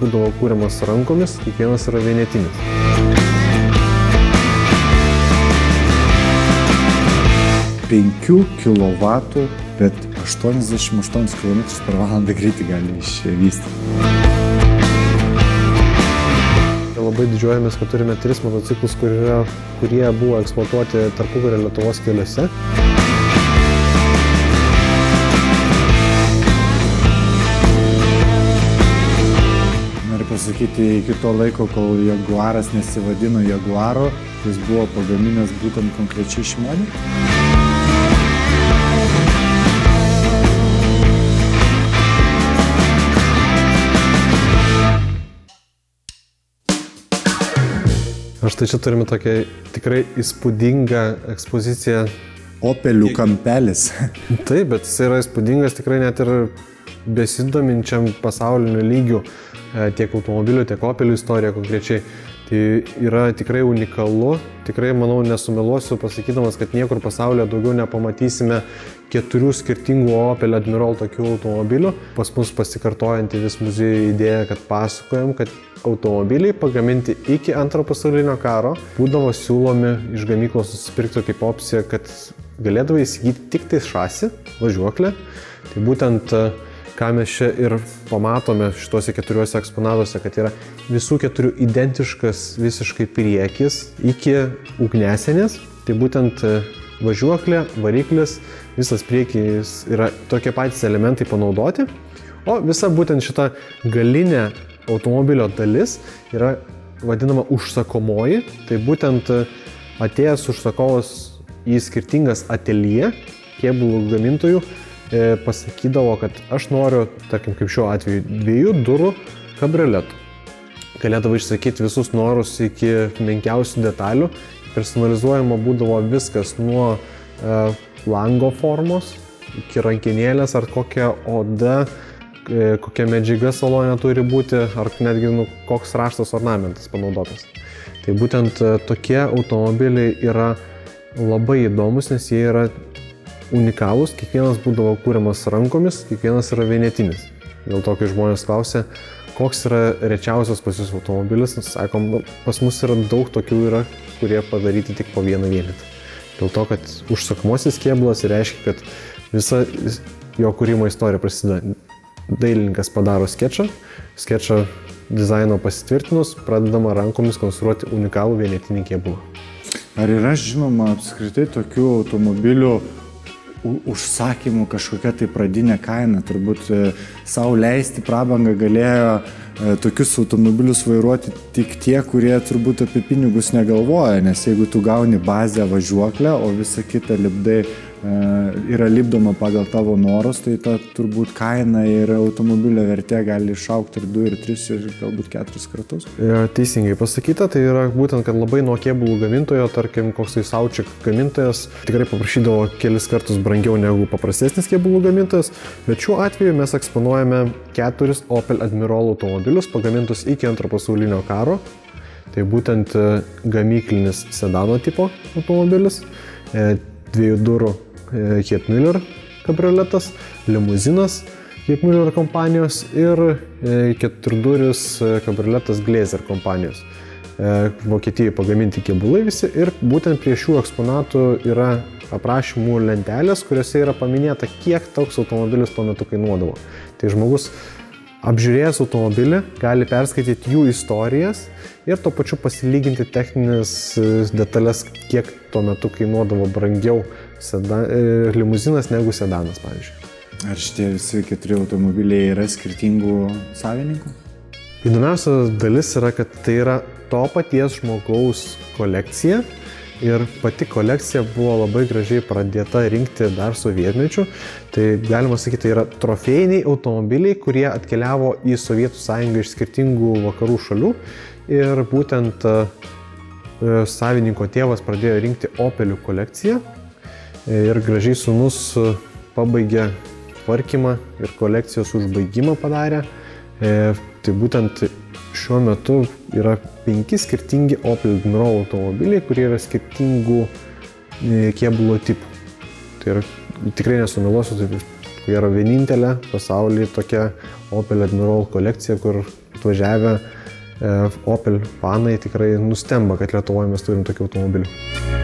būdavo kūriamas rankomis, kiekvienas yra vienetinis. Penkių kilovatų, bet 88 km per valandą greitį gali išvystyti. Labai didžiuojamės, kad turime 3 motociklus, kurie buvo eksploatuoti tarpukario Lietuvos keliuose. Noriu pasakyti, iki to laiko, kol Jaguaras nesivadino Jaguaro, jis buvo pagaminęs būtent konkrečiai šį modelį. Štai čia turime tokią tikrai įspūdingą ekspoziciją. Opelių kampelis. Taip, bet jis yra įspūdingas tikrai net ir besidominčiam pasauliniu lygiu tiek automobilių, tiek Opelių istorija konkrečiai. Tai yra tikrai unikalu, tikrai, manau, nesumeluosiu pasakydamas, kad niekur pasaulyje daugiau nepamatysime 4 skirtingų Opel Admiral tokių automobilių. Pas mus pasikartojanti vis muziejų idėja, kad pasakojam, kad automobiliai pagaminti iki Antrojo pasaulinio karo būdavo siūlomi iš gamyklos nusipirkti kaip opcija, kad galėdavo įsigyti tik tai šasį, važiuoklę. Tai būtent ką mes čia ir pamatome šituose 4 eksponatuose, kad yra visų 4 identiškas visiškai priekis iki ugniasienės. Tai būtent važiuoklė, variklis, visas priekis yra tokie patys elementai panaudoti, o visa būtent šita galinė automobilio dalis yra vadinama užsakomoji. Tai būtent atėjęs užsakovas į skirtingas ateljė kėbulų gamintojų pasakydavo, kad aš noriu, tarkim, kaip šiuo atveju, 2 durų kabrioletų. Galėdavo išsakyti visus norus iki menkiausių detalių. Personalizuojama būdavo viskas nuo lango formos iki rankenėlės, ar kokia oda, kokia medžiaga salone turi būti, ar netgi koks raštas ornamentas panaudotas. Tai būtent tokie automobiliai yra labai įdomus, nes jie yra unikalūs, kiekvienas būdavo kūriamas rankomis, kiekvienas yra vienetinis. Dėl to, kai žmonės klausia, koks yra rečiausias pas jūs automobilis, sakom, pas mus yra daug tokių yra, kurie padaryti tik po vieną vienetą. Dėl to, kad užsakomasis kėbulas reiškia, kad visa jo kūrimo istorija prasideda. Dailininkas padaro skečą dizaino pasitvirtinus, pradedama rankomis konstruoti unikalų vienetinį kėbulą. Ar yra žinoma apskritai tokių automobilių užsakymų kažkokia tai pradinė kaina? Turbūt savo leisti prabangą galėjo tokius automobilius vairuoti tik tie, kurie turbūt apie pinigus negalvoja, nes jeigu tu gauni bazę važiuoklę, o visa kita lipdai yra lipdoma pagal tavo norus, tai ta turbūt kaina ir automobilio vertė gali išaugti ir 2, ir 3, ir galbūt 4 kartus. Teisingai pasakyta, tai yra būtent, kad labai nuo kėbulų gamintojo, tarkim, koks tai Saučik gamintojas, tikrai paprašydavo kelis kartus brangiau negu paprastesnis kėbulų gamintojas, bet šiuo atveju mes eksponuojame 4 Opel Admiral automobilius pagamintus iki Antrojo pasaulinio karo. Tai būtent gamyklinis sedano tipo automobilis, 2 durų Hettmüller kabrioletas, limuzinas Hettmüller kompanijos ir 4 duris kabrioletas Glazer kompanijos. Vokietijoje pagaminti kėbulai visi ir būtent prie šių eksponatų yra aprašymų lentelės, kuriuose yra paminėta, kiek toks automobilis tuo metu kainuodavo. Tai žmogus apžiūrėjęs automobilį gali perskaityti jų istorijas ir tuo pačiu pasilyginti techninės detalės, kiek tuo metu kainuodavo brangiau limuzinas negu sedanas, pavyzdžiui. Ar šitie visi 4 automobiliai yra skirtingų savininkų? Įdomiausia dalis yra, kad tai yra to paties žmogaus kolekcija. Ir pati kolekcija buvo labai gražiai pradėta rinkti dar sovietmečiu. Tai galima sakyti, tai yra trofėjiniai automobiliai, kurie atkeliavo į Sovietų sąjungą iš skirtingų vakarų šalių. Ir būtent savininko tėvas pradėjo rinkti Opelių kolekciją. Ir gražiai sūnus pabaigė tvarkymą ir kolekcijos užbaigimą padarė. Tai būtent šiuo metu yra 5 skirtingi Opel Admiral automobiliai, kurie yra skirtingų kėbulo tipų. Tai yra, tikrai nesumeluosiu, tai yra vienintelė pasaulyje tokia Opel Admiral kolekcija, kur atvažiavę Opel fanai tikrai nustemba, kad Lietuvoje mes turim tokių automobilių.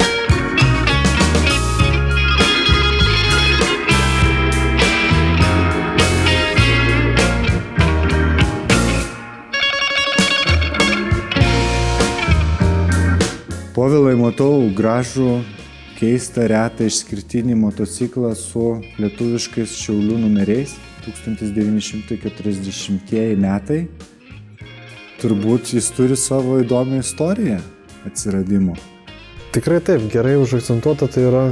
Povilai, matau gražų, keistą, retą, išskirtinį motociklą su lietuviškais Šiaulių numeriais, 1940 metai. Turbūt jis turi savo įdomią istoriją atsiradimo. Tikrai taip, gerai užakcentuota, tai yra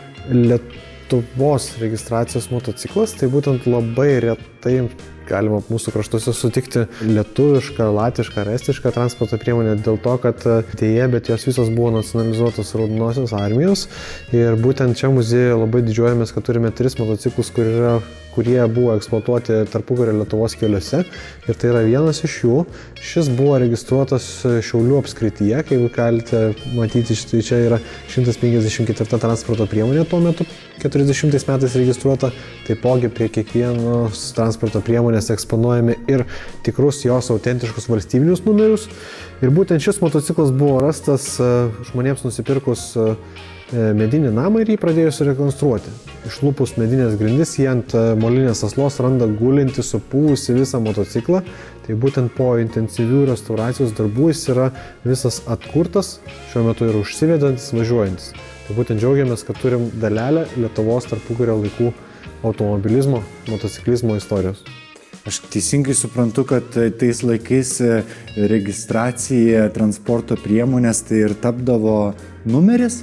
Lietuvos registracijos motociklas, tai būtent labai retai galima mūsų kraštuose sutikti lietuvišką, latvišką ar estišką transporto priemonę dėl to, kad dėja, bet jos visos buvo nacionalizuotos Raudonosios armijos ir būtent čia muziejuje labai didžiuojamės, kad turime 3 motociklus, kurie buvo eksploatuoti tarpukario Lietuvos keliuose ir tai yra vienas iš jų. Šis buvo registruotas Šiaulių apskrityje, kaip galite matyti, čia yra 154 transporto priemonė tuo metu 40 metais registruota, taipogi prie kiekvienos transporto priemonės eksponuojami ir tikrus jos autentiškus valstybinius numerius. Ir būtent šis motociklas buvo rastas žmonėms nusipirkus medinį namą ir jį pradėjus rekonstruoti. Išlupus medinės grindis, jie ant molinės aslos randa gulinti, supūvusi visą motociklą. Tai būtent po intensyvių restauracijos darbų jis yra visas atkurtas, šiuo metu ir užsivedantis, važiuojantis. Tai būtent džiaugiamės, kad turim dalelę Lietuvos tarpukario laikų automobilizmo, motociklizmo istorijos. Aš teisingai suprantu, kad tais laikais registracija transporto priemonės tai ir tapdavo numeris?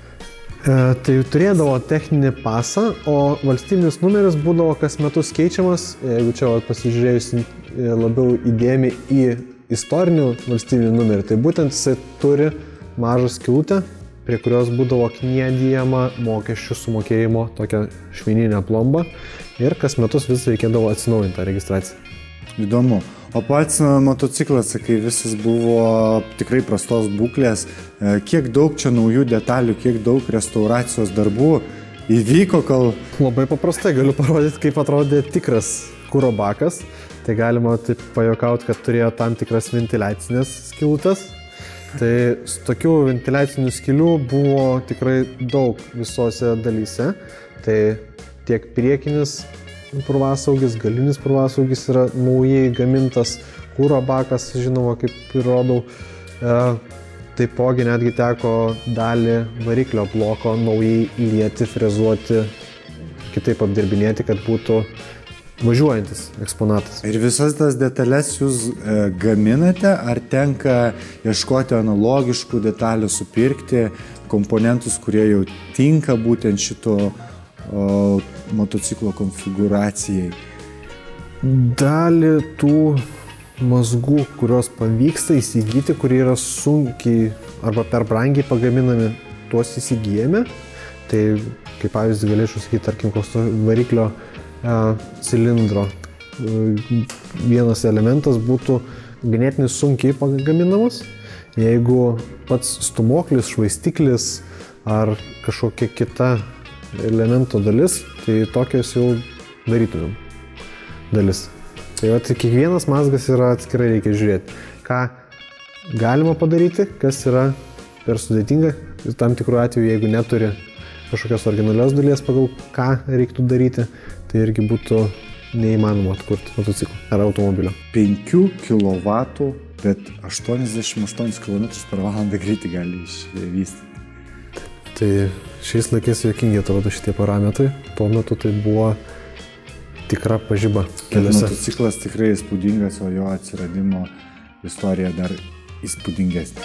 Tai turėdavo techninį pasą, o valstybinis numeris būdavo kas metus keičiamas. Jeigu čia pasižiūrėjus labiau įdėmiai į istorinių valstybinių numerį, tai būtent jisai turi mažą skylutę, prie kurios būdavo kniedijama mokesčių sumokėjimo tokia švininė plomba ir kas metus vis reikėdavo atsinaujinti tą registraciją. Įdomu. O pats motociklas, sakai, visas buvo tikrai prastos būklės. Kiek daug čia naujų detalių, kiek daug restauracijos darbų įvyko, kol... Labai paprastai galiu parodyti, kaip atrodė tikras kuro bakas. Tai galima taip pajokauti, kad turėjo tam tikras ventiliacinės skylutes. Tai tokių ventiliacinių skylių buvo tikrai daug visose dalyse. Tai tiek priekinis purvasaugis, galinis purvasaugis yra naujai gamintas, kuro bakas, žinoma, kaip ir rodau. Taipogi netgi teko dalį variklio bloko naujai lieti, frezuoti, kitaip apdirbinėti, kad būtų važiuojantis eksponatas. Ir visas tas detalės jūs gaminate, ar tenka ieškoti analogiškų detalių, supirkti komponentus, kurie jau tinka būtent šito motociklo konfiguracijai? Dalį tų mazgų, kurios pavyksta įsigyti, kurie yra sunkiai arba per brangiai pagaminami, tuos įsigijame. Tai kaip pavyzdį galėčiau sakyti, tarkim, koks variklio cilindro vienas elementas būtų ganėtinai sunkiai pagaminamas. Jeigu pats stumoklis, švaistiklis ar kažkokia kita elemento dalis, tai tokios jau darytumėm dalis. Tai kiekvienas mazgas yra atskirai, reikia žiūrėti, ką galima padaryti, kas yra per sudėtinga. Tam tikrų atveju, jeigu neturi kažkokios originalios dalies, pagal ką reiktų daryti, tai irgi būtų neįmanoma atkurti motociklą ar automobilio. 5 kW, bet 88 km/h greitį gali išvystyti. Tai šiais laikais juokingi atrodo šitie parametrai. Tuo metu tai buvo tikra pažiba keliuose. Motociklas tikrai įspūdingas, o jo atsiradimo istorija dar įspūdingesnė.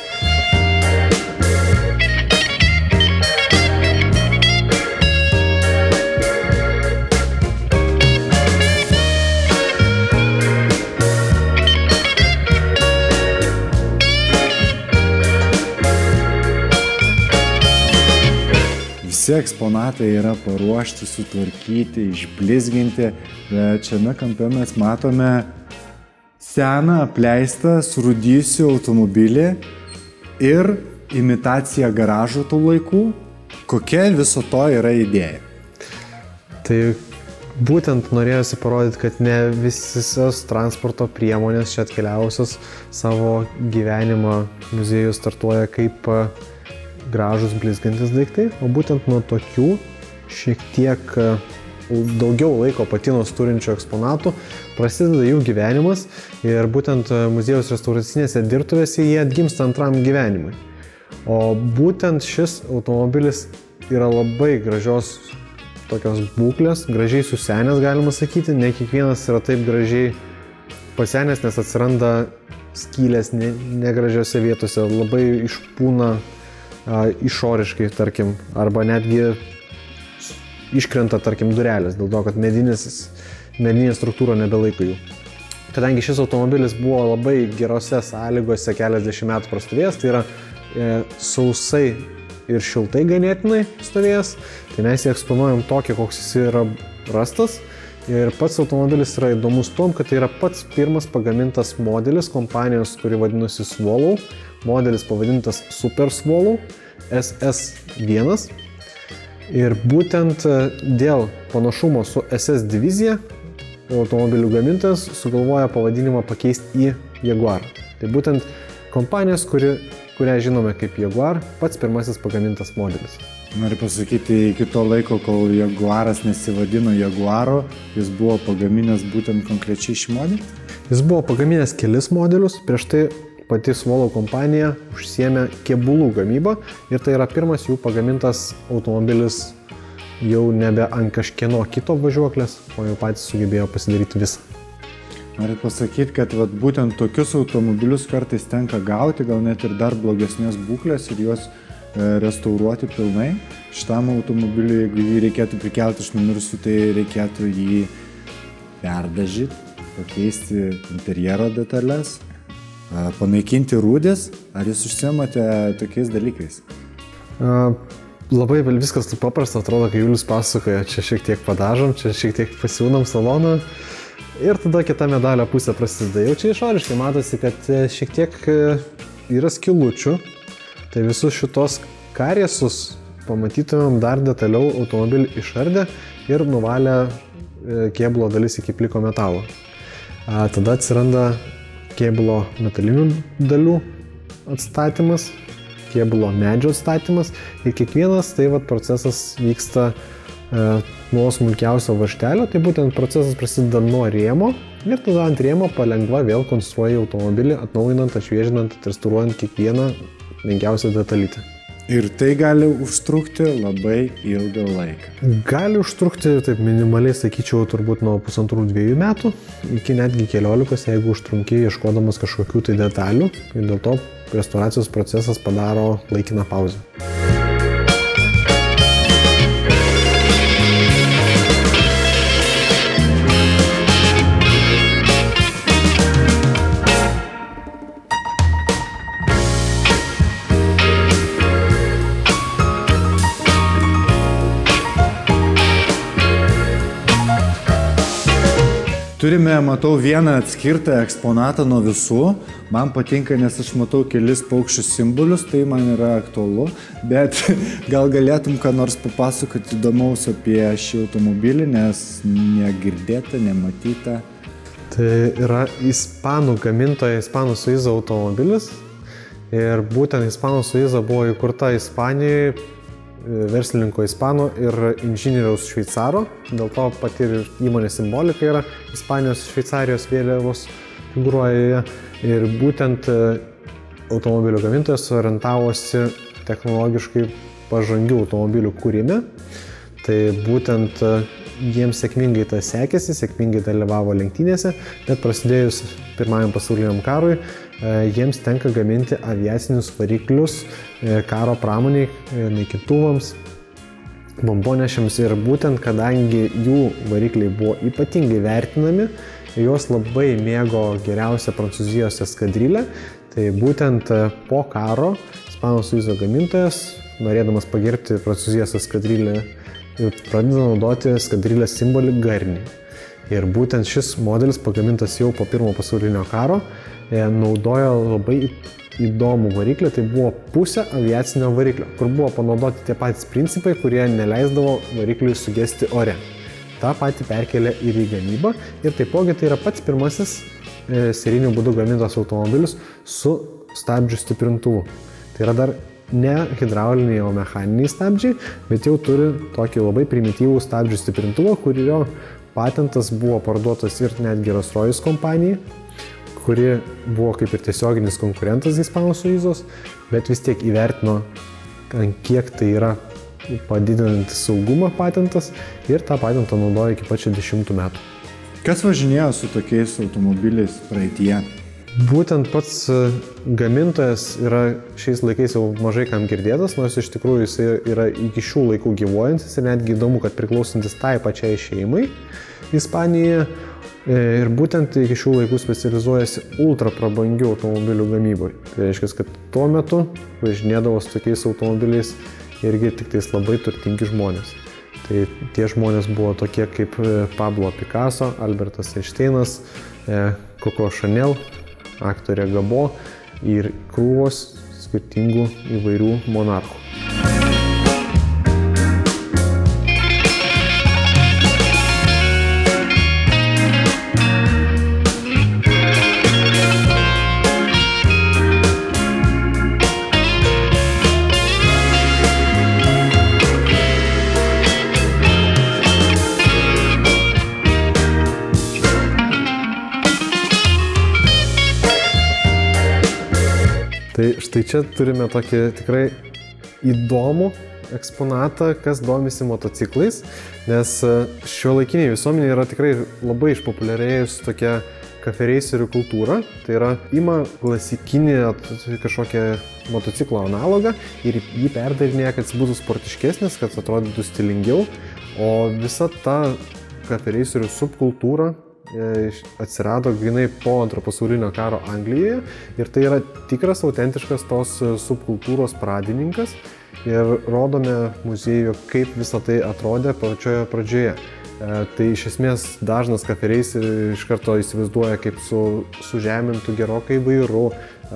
Visi eksponatai yra paruošti, sutvarkyti, išblizginti, bet šiame kampe mes matome seną, apleistą, surūdysių automobilį ir imitaciją garažo tų laikų. Kokia viso to yra idėja? Tai būtent norėjosi parodyti, kad ne visos transporto priemonės čia atkeliavusios savo gyvenimą muziejus startuoja kaip gražus blizgantis daiktai, o būtent nuo tokių šiek tiek daugiau laiko patinos turinčių eksponatų prasideda jų gyvenimas ir būtent muziejaus restauracinėse dirbtuvėse jie atgimsta antram gyvenimui. O būtent šis automobilis yra labai gražios tokios būklės, gražiai susenęs galima sakyti, ne kiekvienas yra taip gražiai pasenęs, nes atsiranda skylės negražiose vietose, labai išpūna išoriškai, tarkim, arba netgi iškrenta, tarkim, durelės, dėl to, kad medinė struktūra nebelaiko jų. Kadangi šis automobilis buvo labai gerose sąlygose keliasdešimt metų prastovėjęs, tai yra sausai ir šiltai ganėtinai stovėjęs, tai mes jį eksponuojam tokį, koks jis yra rastas. Ir pats automobilis yra įdomus tom, kad tai yra pats pirmas pagamintas modelis kompanijos, kuri vadinasi Swallow. Modelis pavadintas Super Swallow SS1. Ir būtent dėl panašumo su SS divizija automobilių gamintojas sugalvoja pavadinimą pakeisti į Jaguar. Tai būtent kompanijos, kurią žinome kaip Jaguar, pats pirmasis pagamintas modelis. Noriu pasakyti, iki to laiko, kol Jaguaras nesivadino Jaguaro, jis buvo pagaminęs būtent konkrečiai šį modelį? Jis buvo pagaminęs kelis modelius, prieš tai pati Swallow kompanija užsiėmė kėbulų gamybą ir tai yra pirmas jų pagamintas automobilis jau nebe ant kažkieno kito važiuoklės, o jau patys sugebėjo pasidaryti visą. Noriu pasakyti, kad būtent tokius automobilius kartais tenka gauti, gal net ir dar blogesnės būklės ir juos restauruoti pilnai. Šitam automobiliui, jeigu jį reikėtų prikelti iš numirusių, tai reikėtų jį perdažyti, pakeisti interjero detalės, panaikinti rūdės. Ar jūs užsiemate tokiais dalykais? Labai viskas taip paprasta, atrodo, kai Julius pasakoja, čia šiek tiek padažom, čia šiek tiek pasiūnam saloną ir tada kita medalio pusė prasideda. Jau čia išoriškai matosi, kad šiek tiek yra skylučių, tai visus šitos kariesus pamatytumėm dar detaliau automobilį išardę ir nuvalę kėbulo dalis iki pliko metalo. Tada atsiranda kėbulo metalinių dalių atstatymas, kėbulo medžio atstatymas ir kiekvienas procesas vyksta nuo smulkiausio varžtelio, tai būtent procesas prasideda nuo rėmo ir tada ant rėmo palengva vėl konstruoja automobilį, atnaujinant, atšviežinant, restauruojant kiekvieną menkiausią detalytę. Ir tai gali užtrukti labai ilgą laiką. Gali užtrukti, taip minimaliai sakyčiau, turbūt nuo 1,5–2 metų iki netgi 14, jeigu užtrunki ieškodamas kažkokių tai detalių. Ir dėl to restauracijos procesas padaro laikiną pauzę. Turime, matau, vieną atskirtą eksponatą nuo visų. Man patinka, nes aš matau kelis paukščių simbolius, tai man yra aktualu. Bet gal galėtum ką nors papasakoti įdomaus apie šį automobilį, nes negirdėta, nematyta. Tai yra ispanų gamintoja Hispano Suiza automobilis. Ir būtent Hispano Suiza buvo įkurta Ispanijoje, verslininko Ispano ir inžinieriaus Šveicaro. Dėl to pati ir įmonės simbolika yra Ispanijos Šveicarijos vėliavos figūruoja. Ir būtent automobilių gamintojas orientavosi technologiškai pažangių automobilių kūrime. Tai būtent jiems sėkmingai tas sekėsi, sėkmingai dalyvavo lenktynėse, bet prasidėjus Pirmajam pasauliniam karui jiems tenka gaminti aviacinius variklius karo pramoniai, naikintuvams, bombonešiams ir būtent kadangi jų varikliai buvo ypatingai vertinami, juos labai mėgo geriausia Prancūzijos eskadrilė, tai būtent po karo Hispano Suiza gamintojas, norėdamas pagerbti Prancūzijos eskadrilę, pradeda naudoti eskadrilės simbolį garnį. Ir būtent šis modelis pagamintas jau po Pirmo pasaulinio karo naudojo labai įdomų variklį, tai buvo pusė aviacinio variklio, kur buvo panaudoti tie patys principai, kurie neleisdavo varikliui sugesti ore. tą patį perkelia ir į gamybą ir taipogi tai yra pats pirmasis serinių būdų gamintas automobilis su stabdžių stiprintuvu. Tai yra dar ne hidrauliniai, o mechaniniai stabdžiai, bet jau turi tokį labai primityvų stabdžių stiprintuvą, kurio patentas buvo parduotas ir netgi Rolls-Royce kompanijai, kuri buvo kaip ir tiesioginis konkurentas Hispanų Suizos, bet vis tiek įvertino, kiek tai yra padidinantis saugumą patentas ir tą patentą naudoja iki pat 60 metų. Kas važinėjo su tokiais automobiliais praeityje? Būtent pats gamintojas yra šiais laikais jau mažai kam girdėtas, nors iš tikrųjų jis yra iki šių laikų gyvuojantis ir netgi įdomu, kad priklausantis tai pačiai šeimai Ispanijoje ir būtent iki šių laikų specializuojasi ultra prabangių automobilių gamyboje. Tai reiškia, kad tuo metu važinėdavo su tokiais automobiliais irgi tik tais labai turtingi žmonės. Tai tie žmonės buvo tokie kaip Pablo Picasso, Albertas Einšteinas, Coco Chanel, aktorė Gabo ir krūvos skirtingų įvairių monarchų. Tai štai čia turime tokį tikrai įdomų eksponatą, kas domisi motociklais, nes šiuolaikinėje visuomenėje yra tikrai labai išpopuliarėjus tokia kafereiserių kultūra. Tai yra ima klasikinį kažkokią motociklo analogą ir jį perdarinėja, kad jis būtų sportiškesnis, kad atrodytų stilingiau, o visa ta kafereiserių subkultūra atsirado grinai po Antro pasaulinio karo Anglijoje ir tai yra tikras autentiškas tos subkultūros pradininkas ir rodome muziejuje, kaip visą tai atrodė pačioje pradžioje. Tai iš esmės dažnas kafereis iš karto įsivaizduoja kaip sužemintų gerokai vairu,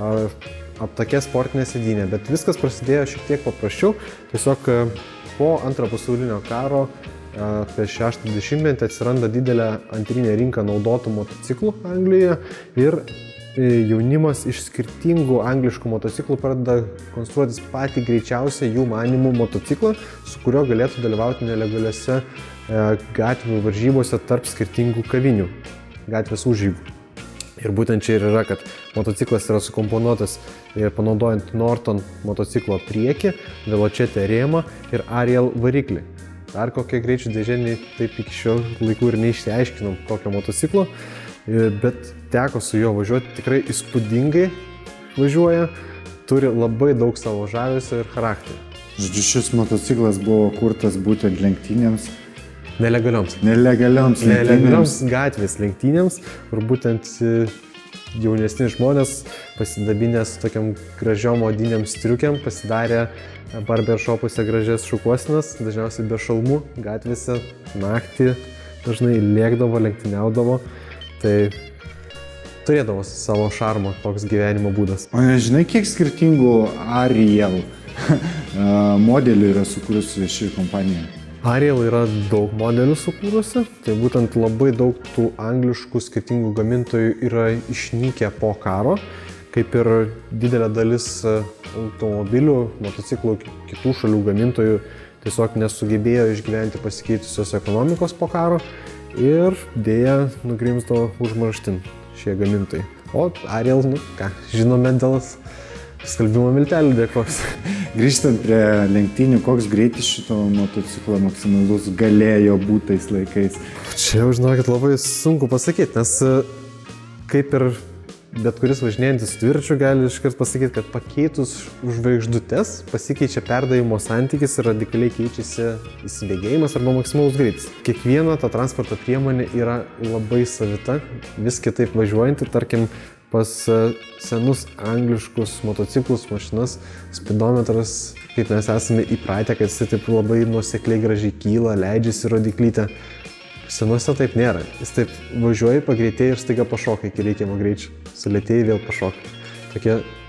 aptakia sportinė sėdynė, bet viskas prasidėjo šiek tiek paprasčiau. Tiesiog po Antro pasaulinio karo apie 60-metį atsiranda didelė antrinė rinka naudotų motociklų Anglijoje ir jaunimas iš skirtingų angliškų motociklų pradeda konstruotis patį greičiausią jų manimų motociklą, su kuriuo galėtų dalyvauti nelegaliuose gatvių varžybose tarp skirtingų kavinių, gatvės užžygų. Ir būtent čia ir yra, kad motociklas yra sukomponuotas ir panaudojant Norton motociklo priekį, Veločete rėmą ir Ariel variklį. Dar kokie greičių dėžė, taip iki šio laikų ir neišsiaiškinom kokio motociklo, bet teko su juo važiuoti, tikrai įspūdingai važiuoja, turi labai daug savo žavesio ir charakterio. Žodžiu, šis motociklas buvo kurtas būtent lenktynėms. Nelegaliams gatvės lenktynėms, kur būtent jaunesni žmonės pasidabinęs tokiam gražiom odiniam striukiam pasidarė barbershopuose gražias šukuosinas, dažniausiai be šalmų, gatvėse naktį dažnai lėkdavo, lenktyniaudavo, tai turėdavo savo šarmo toks gyvenimo būdas. O nežinai, kiek skirtingų Ariel modelių yra sukūrusi ši kompanija? Ariel yra daug modelių sukūrusi, tai būtent labai daug tų angliškų skirtingų gamintojų yra išnykę po karo, kaip ir didelė dalis automobilių, motociklų kitų šalių gamintojų tiesiog nesugebėjo išgyventi pasikeitusios ekonomikos po karo ir dėja nugrimzdo užmarštin šie gamintojai. O Ariel, žinome dėl skalbimo miltelių dėkos. Grįžtant prie lenktynių, koks greitis šito motociklo maksimalus galėjo būti tais laikais? Čia jau žinokit labai sunku pasakyti, nes kaip ir bet kuris važinėjantis dviračiu gali iškart pasakyti, kad pakeitus žvaigždutes pasikeičia perdavimo santykis ir radikaliai keičiasi įsibėgėjimas arba maksimalus greitis. Kiekviena ta transporto priemonė yra labai savita, vis kitaip važiuojanti, tarkim, pas senus angliškus motociklus, mašinas, speedometras, kaip mes esame įpratę, kad jis taip labai nuosekliai gražiai kyla, leidžiasi rodiklytę. Senuose taip nėra. Jis taip važiuoja, pagreitėja ir staiga pašoka iki reikiamo greičio. Sulėtėja, vėl pašoka. Tokie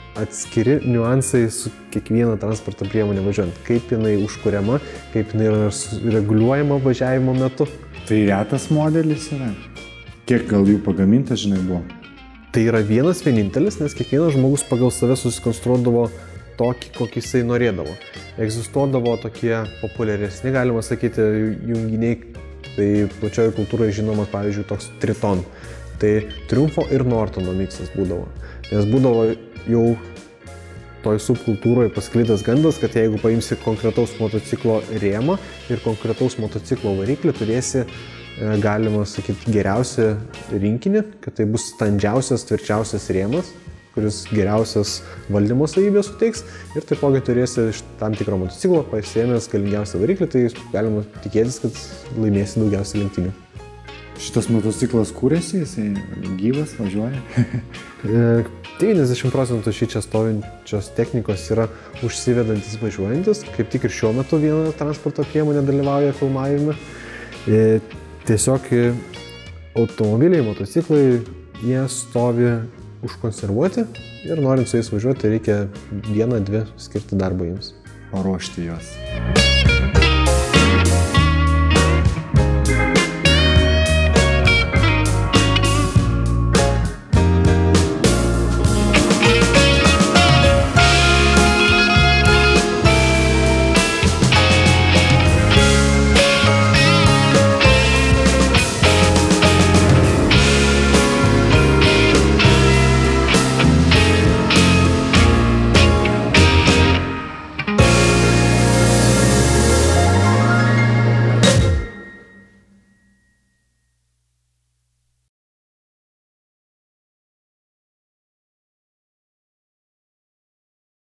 atskiri niuansai su kiekviena transporto priemonė važiuojant. Kaip jinai užkuriama, kaip jinai yra reguliuojama važiavimo metu. Tai retas modelis yra? Kiek gal jų pagaminta, žinai, buvo? Tai yra vienas vienintelis, nes kiekvienas žmogus pagal save susikonstruodavo tokį, kokį jisai norėdavo. Egzistuodavo tokie populiaresni, galima sakyti, junginiai, tai plačioje kultūroje žinomas, pavyzdžiui, toks Triton. Tai Triumfo ir Nortono miksas būdavo. Nes būdavo jau toj subkultūroje pasklidęs gandas, kad jeigu paimsi konkretaus motociklo rėmą ir konkretaus motociklo variklį, turėsi, galima sakyti, geriausią rinkinį, kad tai bus standžiausias, tvirčiausias rėmas, kuris geriausias valdymo savybės suteiks ir taipogi turėsi iš tam tikro motociklo pasiėmęs galingiausią variklį, tai galima tikėtis, kad laimėsi daugiausiai lenktynių. Šitas motociklas kūrėsi, jisai gyvas, važiuoja? 90% šičia stovinčios technikos yra užsivedantis važiuojantis, kaip tik ir šiuo metu viena transporto priemonė dalyvauja filmavime. Tiesiog automobiliai, motociklai, jie stovi užkonservuoti ir norint su jais važiuoti reikia 1-2 skirti darbo jiems. Paruošti juos.